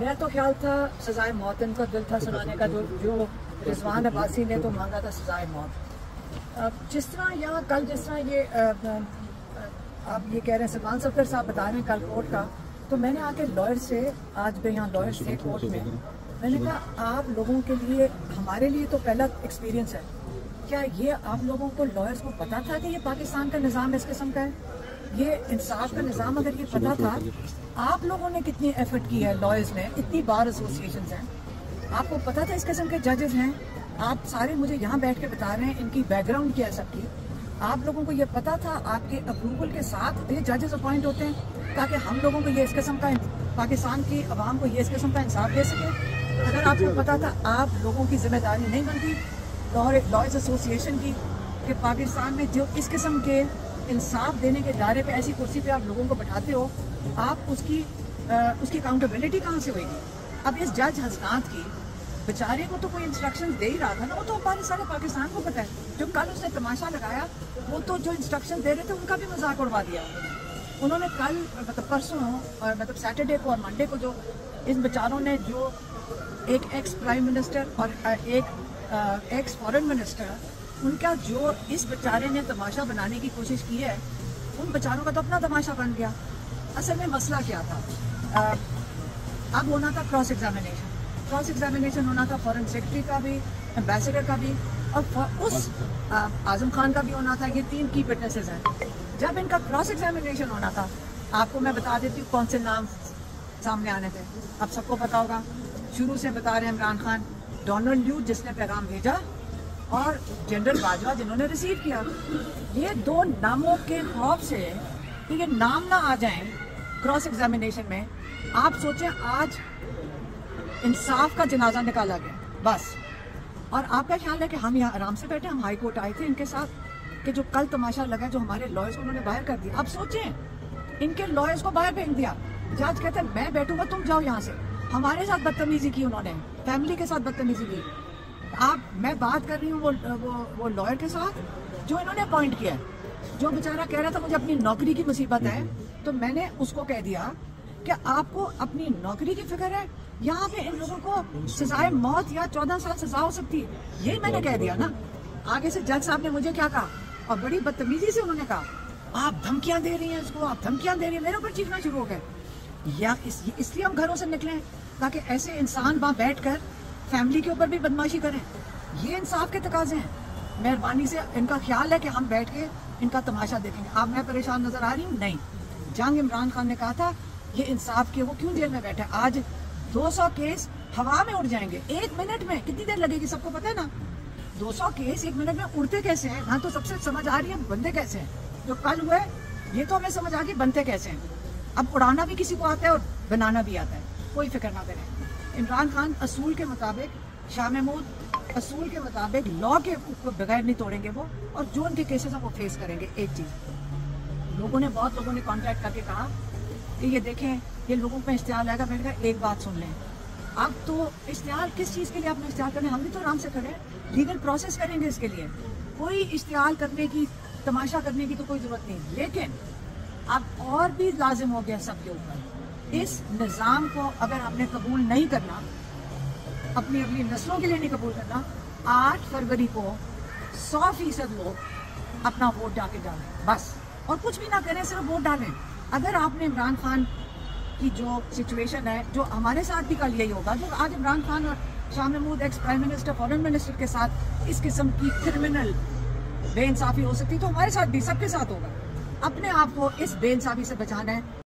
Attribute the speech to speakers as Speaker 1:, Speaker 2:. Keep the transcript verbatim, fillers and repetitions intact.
Speaker 1: मेरा तो ख्याल था सजाए मौत, इनका दिल था सुनाने का, जो जो रिजवान अब्बासी ने तो मांगा था सजाए मौत। जिस तरह यहाँ कल जिस तरह ये आप ये कह रहे हैं सलमान सफदर साहब बता रहे हैं कल कोर्ट का, तो मैंने आके लॉयर से, आज भी यहाँ लॉयर से कोर्ट में, मैंने कहा आप लोगों के लिए, हमारे लिए तो पहला एक्सपीरियंस है, क्या ये आप लोगों को लॉयर्स को पता था कि ये पाकिस्तान का निज़ाम इस किस्म का है? ये इंसाफ का निज़ाम अगर ये पता था, आप लोगों ने कितनी एफर्ट की है, लॉयर्स ने, इतनी बार एसोसिएशन हैं, आपको पता था इस किस्म के जजेस हैं, आप सारे मुझे यहाँ बैठ के बता रहे हैं इनकी बैकग्राउंड क्या है सबकी, आप लोगों को ये पता था, आपके अप्रूवल के साथ ये जजेस अपॉइंट होते हैं ताकि हम लोगों को ये इस किस्म का, पाकिस्तान की आवाम को ये इस किस्म का इंसाफ दे सके। अगर आपको पता था, आप लोगों की जिम्मेदारी नहीं बनती लॉयर्स एसोसिएशन की कि पाकिस्तान में जो इस किस्म के इंसाफ देने के दायरे पे ऐसी कुर्सी पे आप लोगों को बैठाते हो, आप उसकी आ, उसकी अकाउंटेबिलिटी कहाँ से होगी? अब इस जज हसनात की बेचारे को तो कोई इंस्ट्रक्शन दे ही रहा था ना, वो तो हमारे सारे पाकिस्तान को पता है। जो कल उसने तमाशा लगाया, वो तो जो इंस्ट्रक्शन दे रहे थे उनका भी मजाक उड़वा दिया उन्होंने। कल मतलब परसों और मतलब सैटरडे को और मंडे को जो इन बेचारों ने, जो एक एक्स प्राइम मिनिस्टर और एक एक्स फॉरेन मिनिस्टर, उनका जो इस बेचारे ने तमाशा बनाने की कोशिश की है, उन बेचारों का तो अपना तमाशा बन गया। असल में मसला क्या था? आ, अब होना था क्रॉस एग्जामिनेशन, क्रॉस एग्जामिनेशन होना था फॉरेन सेक्रेटरी का भी, एम्बेसडर का भी, और उस आजम खान का भी होना था। ये तीन की विटनेसेस हैं। जब इनका क्रॉस एग्जामिनेशन होना था, आपको मैं बता देती हूँ कौन से नाम सामने आने थे, अब सबको पता होगा। शुरू से बता रहे हैं इमरान खान, डोनाल्ड ल्यू जिसने पैगाम भेजा, और जनरल बाजवा जिन्होंने रिसीव किया। ये दो नामों के खौफ से कि ये नाम ना आ जाएं क्रॉस एग्जामिनेशन में, आप सोचें आज इंसाफ का जनाजा निकाला गया बस। और आपका ख्याल है कि हम यहाँ आराम से बैठे, हम हाई कोर्ट आए थे इनके साथ कि जो कल तमाशा लगा, जो हमारे लॉयर्स को उन्होंने बाहर कर दिया। अब सोचें इनके लॉयर्स को बाहर भेज दिया, जज कहते हैं मैं बैठूंगा, तुम जाओ यहाँ से। हमारे साथ बदतमीजी की उन्होंने, फैमिली के साथ बदतमीजी की। आप, मैं बात कर रही हूँ वो वो वो लॉयर के साथ जो इन्होंने अपॉइंट किया है, जो बेचारा कह रहा था मुझे अपनी नौकरी की मुसीबत है, तो मैंने उसको कह दिया कि आपको अपनी नौकरी की फिक्र है, यहाँ पे इन लोगों को सजाए मौत या चौदह साल सजा हो सकती है, यही मैंने कह दिया ना। आगे से जज साहब ने मुझे क्या कहा, और बड़ी बदतमीजी से उन्होंने कहा आप धमकियां दे रही हैं इसको, आप धमकियां दे रही हैं, मेरे ऊपर चीखना शुरू हो गए। या इस, इसलिए हम घरों से निकले ताकि ऐसे इंसान वहाँ बैठ कर फैमिली के ऊपर भी बदमाशी करें। ये इंसाफ के तकाजे हैं। मेहरबानी से इनका ख्याल है कि हम बैठ के इनका तमाशा देखेंगे। आप मैं परेशान नजर आ रही हूँ? नहीं। जंग इमरान खान ने कहा था ये इंसाफ के, वो क्यों जेल में बैठे? आज दो सौ केस हवा में उड़ जाएंगे एक मिनट में। कितनी देर लगेगी सबको पता है ना? दो सौ केस एक मिनट में उड़ते कैसे हैं? हाँ, तो सबसे समझ आ रही है बनते कैसे हैं। जो कल हुए ये तो हमें समझ आ गई बनते कैसे हैं। अब उड़ाना भी किसी को आता है और बनाना भी आता है, कोई फिक्र ना करें। इमरान खान असूल के मुताबिक, शाह महमूद असूल के मुताबिक लॉ के बगैर नहीं तोड़ेंगे वो, और जो उनके केसेस हैं वो फेस करेंगे। एक चीज़ लोगों ने, बहुत लोगों ने कॉन्टैक्ट करके कहा कि ये देखें ये लोगों पे इश्तिहार आएगा। मैंने कहा एक बात सुन लें, अब तो इश्तिहार किस चीज़ के लिए आपने इश्तिहार करना है? हम भी तो आराम से करें, लीगल प्रोसेस करेंगे इसके लिए। कोई इश्तिहार करने की, तमाशा करने की तो कोई ज़रूरत नहीं। लेकिन अब और भी लाजिम हो गया सबके ऊपर, इस निज़ाम को अगर आपने कबूल नहीं करना, अपनी अपनी नस्लों के लिए नहीं कबूल करना, आठ फरवरी को सौ फीसद लोग अपना वोट जाके डालें बस, और कुछ भी ना करें, सिर्फ वोट डालें। अगर आपने इमरान खान की जो सिचुएशन है, जो हमारे साथ भी कल यही होगा, जो आज इमरान खान और Shah Mahmood ex prime minister, foreign minister के साथ इस किस्म की क्रिमिनल बेइंसाफी हो सकती, तो हमारे साथ भी, सबके साथ होगा। अपने आप को इस बेइंसाफी से बचाना है।